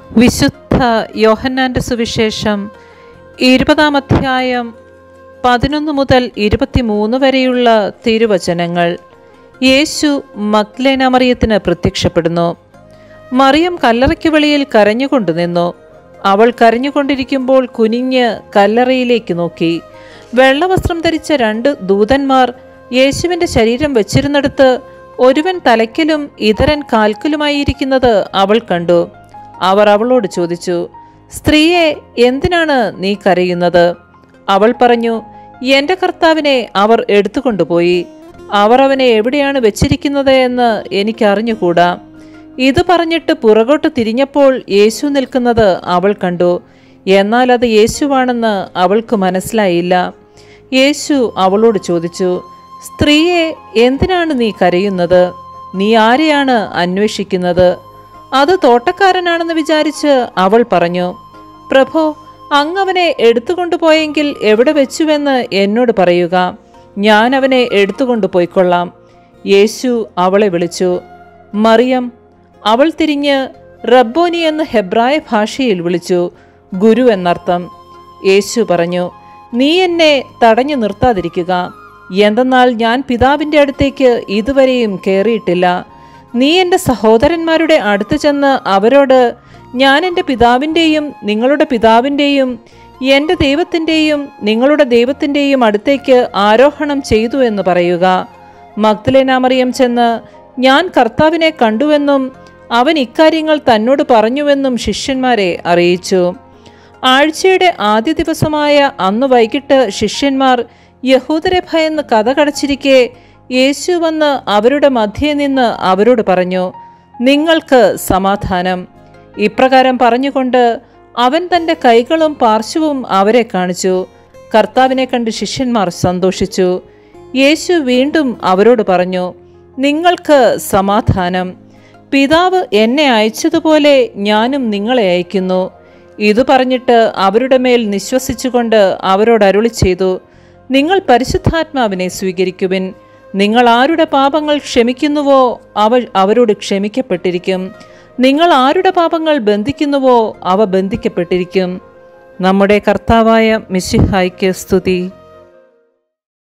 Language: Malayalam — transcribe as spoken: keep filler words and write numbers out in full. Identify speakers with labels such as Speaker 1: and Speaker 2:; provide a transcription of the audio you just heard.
Speaker 1: വിശുദ്ധ യോഹന്നാൻ്റെ സുവിശേഷം ഇരുപതാം അധ്യായം പതിനൊന്ന് മുതൽ ഇരുപത്തിമൂന്ന് വരെയുള്ള തിരുവചനങ്ങൾ. യേശു മഗ്ദലേന മറിയത്തിന് പ്രത്യക്ഷപ്പെടുന്നു. മറിയം കല്ലറയ്ക്ക് വെളിയിൽ കരഞ്ഞുകൊണ്ടു നിന്നു. അവൾ കരഞ്ഞുകൊണ്ടിരിക്കുമ്പോൾ കുനിഞ്ഞ് കല്ലറയിലേക്ക് നോക്കി. വെള്ളവസ്ത്രം ധരിച്ച രണ്ട് ദൂതന്മാർ യേശുവിൻ്റെ ശരീരം വച്ചിരുന്നിടത്ത് ഒരുവൻ തലയ്ക്കലും ഇതരൻ കാൽക്കലുമായിരിക്കുന്നത് അവൾ കണ്ടു. അവർ അവളോട് ചോദിച്ചു, സ്ത്രീയെ, എന്തിനാണ് നീ കരയുന്നത്? അവൾ പറഞ്ഞു, എൻ്റെ കർത്താവിനെ അവർ എടുത്തുകൊണ്ടുപോയി. അവർ അവനെ എവിടെയാണ് വെച്ചിരിക്കുന്നത് എന്ന് എനിക്കറിഞ്ഞുകൂടാ. ഇത് പറഞ്ഞിട്ട് പുറകോട്ട് തിരിഞ്ഞപ്പോൾ യേശു നിൽക്കുന്നത് അവൾ കണ്ടു. എന്നാൽ അത് യേശുവാണെന്ന് അവൾക്ക് മനസ്സിലായില്ല. യേശു അവളോട് ചോദിച്ചു, സ്ത്രീയെ, എന്തിനാണ് നീ കരയുന്നത്? നീ ആരെയാണ് അന്വേഷിക്കുന്നത്? അത് തോട്ടക്കാരനാണെന്ന് വിചാരിച്ച് അവൾ പറഞ്ഞു, പ്രഭോ, അങ്ങ് അവനെ എടുത്തുകൊണ്ടുപോയെങ്കിൽ എവിടെ വെച്ചുവെന്ന് എന്നോട് പറയുക, ഞാൻ അവനെ എടുത്തുകൊണ്ടുപോയിക്കൊള്ളാം. യേശു അവളെ വിളിച്ചു, മറിയം. അവൾ തിരിഞ്ഞ് റബ്ബോനി എന്ന് ഹെബ്രായ ഭാഷയിൽ വിളിച്ചു, ഗുരു എന്നർത്ഥം. യേശു പറഞ്ഞു, നീ എന്നെ തടഞ്ഞു നിർത്താതിരിക്കുക, എന്തെന്നാൽ ഞാൻ പിതാവിൻ്റെ അടുത്തേക്ക് ഇതുവരെയും കയറിയിട്ടില്ല. നീ എൻ്റെ സഹോദരന്മാരുടെ അടുത്ത് ചെന്ന് അവരോട്, ഞാൻ എൻ്റെ പിതാവിൻ്റെയും നിങ്ങളുടെ പിതാവിൻ്റെയും എൻ്റെ ദൈവത്തിൻ്റെയും നിങ്ങളുടെ ദൈവത്തിൻ്റെയും അടുത്തേക്ക് ആരോഹണം ചെയ്തു എന്ന് പറയുക. മഗ്ദലേന മറിയം ചെന്ന്, ഞാൻ കർത്താവിനെ കണ്ടുവെന്നും അവൻ ഇക്കാര്യങ്ങൾ തന്നോട് പറഞ്ഞുവെന്നും ശിഷ്യന്മാരെ അറിയിച്ചു. ആഴ്ചയുടെ ആദ്യ ദിവസമായ അന്ന് വൈകിട്ട് ശിഷ്യന്മാർ യഹൂദരെ ഭയന്ന് കഥ കടച്ചിരിക്കെ യേശു വന്ന് അവരുടെ മധ്യേ നിന്ന് അവരോട് പറഞ്ഞു, നിങ്ങൾക്ക് സമാധാനം. ഇപ്രകാരം പറഞ്ഞുകൊണ്ട് അവൻ തൻ്റെ കൈകളും പാർശ്വവും അവരെ കാണിച്ചു. കർത്താവിനെ കണ്ട് ശിഷ്യന്മാർ സന്തോഷിച്ചു. യേശു വീണ്ടും അവരോട് പറഞ്ഞു, നിങ്ങൾക്ക് സമാധാനം. പിതാവ് എന്നെ അയച്ചതുപോലെ ഞാനും നിങ്ങളെ അയക്കുന്നു. ഇത് പറഞ്ഞിട്ട് അവരുടെ മേൽ നിശ്വസിച്ചുകൊണ്ട് അവരോട് അരുളി ചെയ്തു, നിങ്ങൾ പരിശുദ്ധാത്മാവിനെ സ്വീകരിക്കുവിൻ. നിങ്ങൾ ആരുടെ പാപങ്ങൾ ക്ഷമിക്കുന്നുവോ അവ അവരോട് ക്ഷമിക്കപ്പെട്ടിരിക്കും. നിങ്ങൾ ആരുടെ പാപങ്ങൾ ബന്ധിക്കുന്നുവോ അവ ബന്ധിക്കപ്പെട്ടിരിക്കും. നമ്മുടെ കർത്താവായ മിശിഹായ്ക്ക് സ്തുതി.